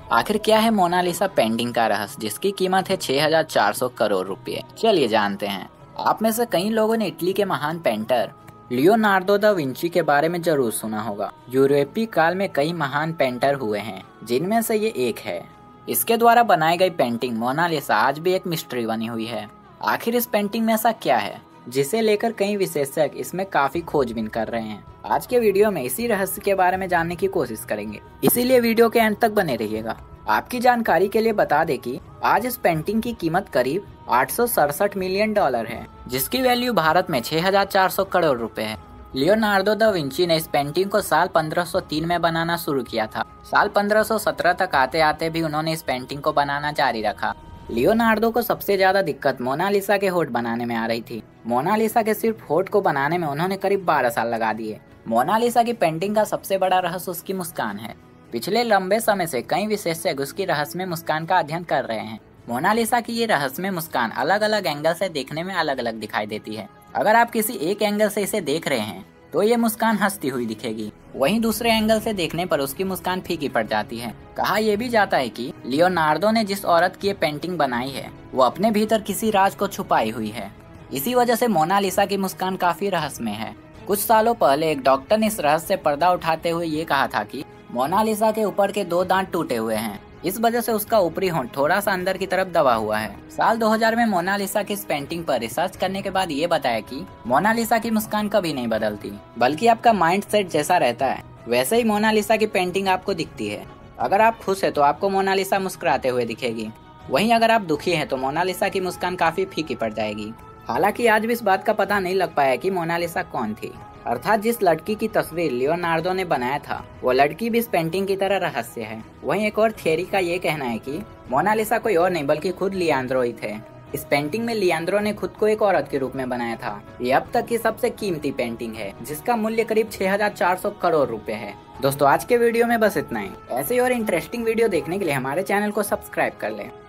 आखिर क्या है मोनालिसा पेंटिंग का रहस्य, जिसकी कीमत है 6,400 करोड़ रुपए। चलिए जानते हैं। आप में से कई लोगों ने इटली के महान पेंटर लियोनार्दो दा विंची के बारे में जरूर सुना होगा। यूरोपीय काल में कई महान पेंटर हुए हैं, जिनमें से ये एक है। इसके द्वारा बनाई गई पेंटिंग मोनालिसा आज भी एक मिस्ट्री बनी हुई है। आखिर इस पेंटिंग में ऐसा क्या है जिसे लेकर कई विशेषज्ञ इसमें काफी खोजबीन कर रहे हैं। आज के वीडियो में इसी रहस्य के बारे में जानने की कोशिश करेंगे, इसीलिए वीडियो के अंत तक बने रहिएगा। आपकी जानकारी के लिए बता दें कि आज इस पेंटिंग की कीमत करीब 867 मिलियन डॉलर है, जिसकी वैल्यू भारत में 6,400 करोड़ रुपए है। लियोनार्दो दा विंची ने इस पेंटिंग को साल 1503 में बनाना शुरू किया था। साल 1517 तक आते आते भी उन्होंने इस पेंटिंग को बनाना जारी रखा। लियोनार्दो को सबसे ज्यादा दिक्कत मोनालिसा के होठ बनाने में आ रही थी। मोनालिसा के सिर्फ होठ को बनाने में उन्होंने करीब 12 साल लगा दिए। मोनालिसा की पेंटिंग का सबसे बड़ा रहस्य उसकी मुस्कान है। पिछले लंबे समय से कई विशेषज्ञ उसकी रहस्यमय मुस्कान का अध्ययन कर रहे हैं। मोनालिसा की ये रहस्यमय मुस्कान अलग अलग एंगल से देखने में अलग अलग दिखाई देती है। अगर आप किसी एक एंगल से इसे देख रहे हैं तो ये मुस्कान हंसती हुई दिखेगी, वहीं दूसरे एंगल से देखने पर उसकी मुस्कान फीकी पड़ जाती है। कहा यह भी जाता है कि लियोनार्दो ने जिस औरत की ये पेंटिंग बनाई है वो अपने भीतर किसी राज को छुपाई हुई है। इसी वजह से मोनालिसा की मुस्कान काफी रहस्यमय है। कुछ सालों पहले एक डॉक्टर ने इस रहस्य से पर्दा उठाते हुए ये कहा था कि मोनालिसा के ऊपर के 2 दांत टूटे हुए हैं, इस वजह से उसका ऊपरी होंठ थोड़ा सा अंदर की तरफ दबा हुआ है। साल 2000 में मोनालिसा की इस पेंटिंग पर रिसर्च करने के बाद ये बताया कि मोनालिसा की मुस्कान कभी नहीं बदलती, बल्कि आपका माइंड सेट जैसा रहता है वैसे ही मोनालिसा की पेंटिंग आपको दिखती है। अगर आप खुश है तो आपको मोनालिसा मुस्कुराते हुए दिखेगी, वहीं अगर आप दुखी है तो मोनालिसा की मुस्कान काफी फीकी पड़ जाएगी। हालांकि आज भी इस बात का पता नहीं लग पाया कि मोनालिसा कौन थी, अर्थात जिस लड़की की तस्वीर लियोनार्दो ने बनाया था वो लड़की भी इस पेंटिंग की तरह रहस्य है। वहीं एक और थियरी का ये कहना है कि मोनालिसा कोई और नहीं बल्कि खुद लियांद्रो ही थे। इस पेंटिंग में लियांद्रो ने खुद को एक औरत के रूप में बनाया था। ये अब तक की सबसे कीमती पेंटिंग है, जिसका मूल्य करीब 6,400 करोड़ रुपए है। दोस्तों आज के वीडियो में बस इतना ही। ऐसे और इंटरेस्टिंग वीडियो देखने के लिए हमारे चैनल को सब्सक्राइब कर लें।